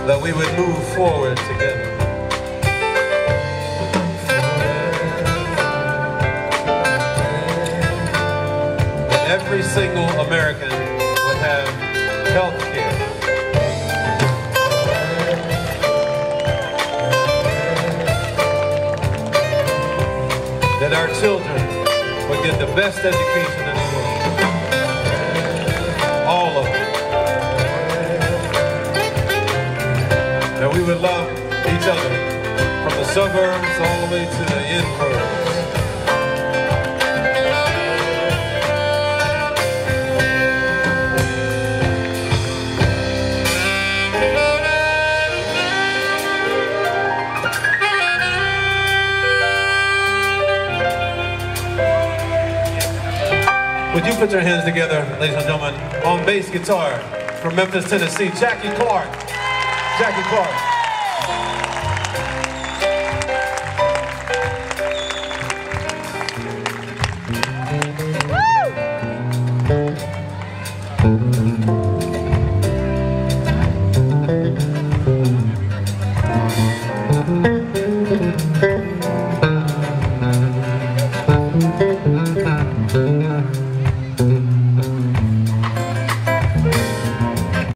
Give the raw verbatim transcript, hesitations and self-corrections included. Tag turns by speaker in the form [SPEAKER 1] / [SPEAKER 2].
[SPEAKER 1] that we would move forward together. That every single American would have health care. That our children would get the best education in the world. All of them. That we would love each other from the suburbs all the way to the inburbs. Would you put your hands together, ladies and gentlemen, on bass guitar from Memphis, Tennessee, Jackie Clark. Jackie Clark.